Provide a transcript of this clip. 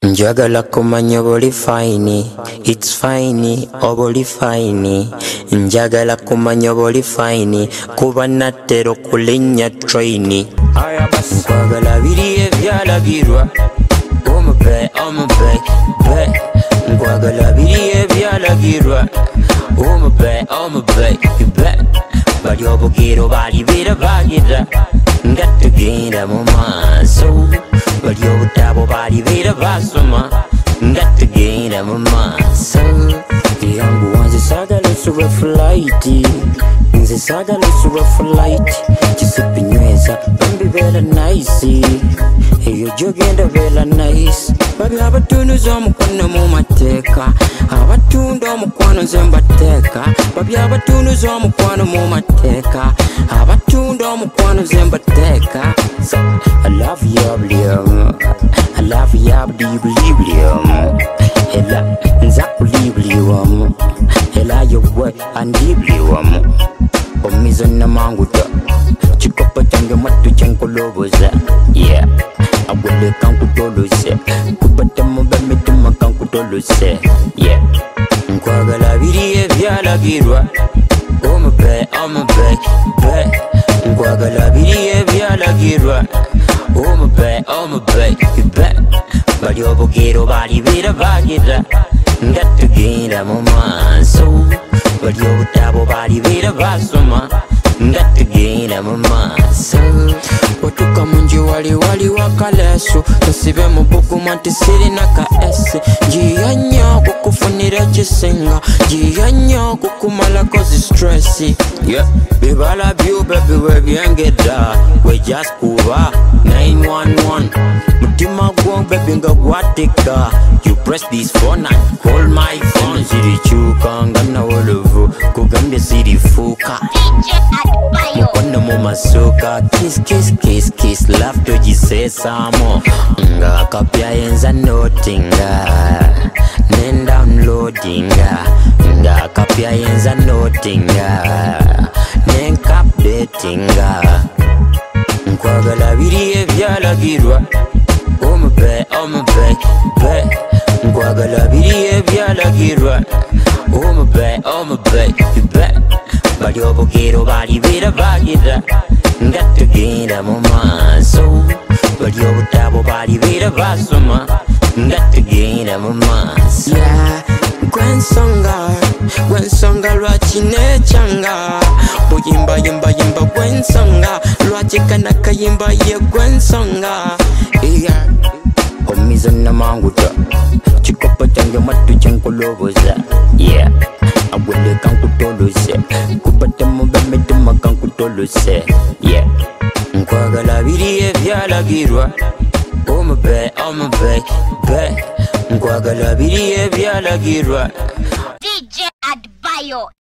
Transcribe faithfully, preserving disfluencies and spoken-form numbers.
Njagala kumanya boli fine, it's fine, oboli fine. Njagala kumanya boli fine, kuba natero kulinya traini. Nkwagala biri ebyalagirwa, omupe, omupe, be. Nkwagala biri ebyalagirwa, omupe, omupe, be. Bali obugero bali bira bagira, nga tugenda mu maaso. Bali obutabo bali bira basoma, nga tugenda mu maaso. Yangu wanze sagala suba flight, nze sagala suba flight. Kisipi nyweza bambi bela nice, eyo jogenda bela nice. Babi abatunuza omukwano mu mateeka, abatunda omukwano nze mbateeka. Babi abatunuza omukwano mu mateeka, abatunda omukwano nze mbateeka. I love you, Blium. I love you, Blium. Ela nza kuliblium, ela yowe andiblium. Omizo na manguta, chikopa change matu chankoloboza. Yeah, awele kankutolose, kubata mba mituma kankutolose. Yeah, nkwagala biri ebyalagirwa, omupe, omupe, be. Nkwagala biri ebyalagirwa, omupe, omupe, be. Bali obugero bali bira bagira, nga tugenda mu maaso. Bali obutabo bali bira basoma, nga tugenda mu maaso. Otuka munji wali wali wakaleso, tosibe mu buguma nti sirina ka ese. Njiya nnyo kukufunira kisinga, njiya nnyo kukumalako zi stressi. Yeah, bibala byo baby we byengeda, we just kuba nine one one. Mutima gwo baby nga gwatika, you press this phone and call my phone. Siri chuka nga na wolovu, kugambye siri fuka. Mukono mu masuka, kiss kiss kiss kiss, love to jisesamo. Nga kapya yenza notinga, nen downloadinga. Nga kapya yenza notinga, nen updatinga. Nkwagala biri ebyalagirwa, omupe, omupe, be. Nkwagala biri ebyalagirwa, omupe, omupe, be. Bali obugero bali bira bagira, nga tugenda mu maaso. Bali obutabo bali bira basoma, nga tugenda mu maaso. Yeah, gwensonga, gwensonga lwaki nechanga. Buyimba yimba yimba gwensonga, lwaki kana kayimba ye gwensonga. Yeah, omizo na manguta, chikopa change matu chankoloboza. Yeah, awele kankutolose, kubata mba mituma kankutolose. Yeah, nkwagala biri ebyalagirwa, omupe, omupe, be. Nkwagala biri ebyalagirwa. D J Adbayo.